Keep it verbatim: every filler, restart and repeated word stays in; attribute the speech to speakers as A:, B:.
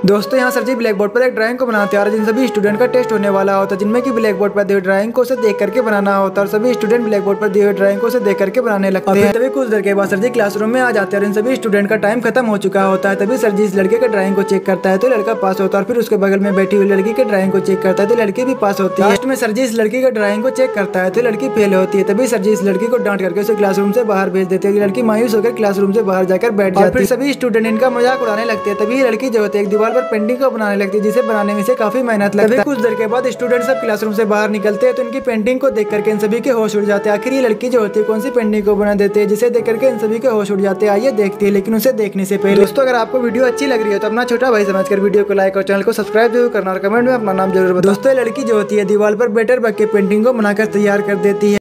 A: दोस्तों यहाँ सर जी black board पर एक ड्राइंग को बनाते हैं और जिन सभी स्टूडेंट का टेस्ट होने वाला होता है, जिनमें कि ब्लैक बोर्ड पर दी हुई ड्राइंग को उसे देख करके बनाना होता है और सभी स्टूडेंट ब्लैक बोर्ड पर दी हुई ड्राइंग को उसे देख करके बनाने लगते हैं। तभी कुछ देर के बाद सर जी क्लासरूम में आ जाते हैं और इन सभी स्टूडेंट का टाइम खत्म हो चुका होता है। तभी सर जी इस लड़के के ड्राइंग को चेक करता है तो लड़का पास होता है और फिर उसके बगल में बैठी हुई लड़की के ड्राइंग को चेक करता है तो लड़की भी पास होती है। लास्ट में सर जी इस लड़की के ड्राइंग को चेक करता है तो लड़की फेल होती है। तभी सर जी इस लड़की को डांट करके उसे क्लासरूम से बाहर भेज देते हैं। लड़की मायूस होकर क्लासरूम से बाहर जाकर बैठ जाती है। फिर सभी स्टूडेंट इनका मजाक उड़ाने लगते हैं। तभी लड़की जो होती है एक दीवार पर पेंटिंग को बनाने लगती है जिसे बनाने में से काफी मेहनत लगती है। कुछ देर के बाद स्टूडेंट सब क्लासरूम से बाहर निकलते हैं तो इनकी पेंटिंग को देख करके इन सभी के होश उड़ जाते हैं। आखिर ये लड़की जो होती है कौन सी पेंटिंग को बना देते हैं जिसे देख करके इन सभी के होश उड़ जाते हैं। आइए देखते हैं, लेकिन उसे देखने से पहले दोस्तों अगर आपको वीडियो अच्छी लग रही है तो अपना छोटा भाई समझकर वीडियो को लाइक और चैनल को सब्सक्राइब जरूर करना और कमेंट में अपना नाम जरूर बताओ। दोस्तों लड़की जो होती है दीवार पर बेटर बक के पेंटिंग को बनाकर तैयार कर देती है।